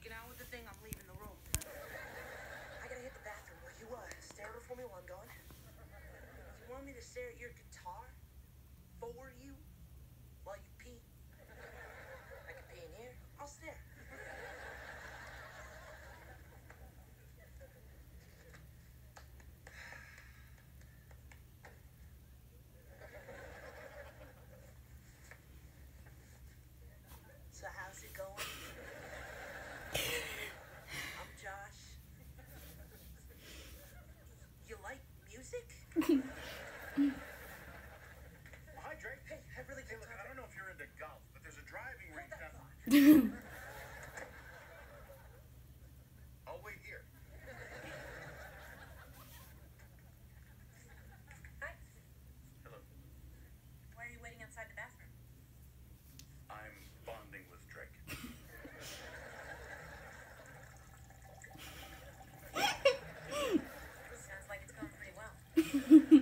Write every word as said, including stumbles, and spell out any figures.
making out with the thing, I'm leaving the room. I gotta hit the bathroom. Will you uh, stare at her for me while I'm gone? You want me to stare at your guitar? For you? While you pee? I can pee in here. I'll stare. So how's it going? I'm Josh. You like music? Hi, Drake. Hey, I really Hey, can't look, talk. I don't know if you're into golf, but there's a driving range down. I'll wait here. Hi. Hello. Why are you waiting outside the bathroom? I'm bonding with Drake. Sounds like it's going pretty well.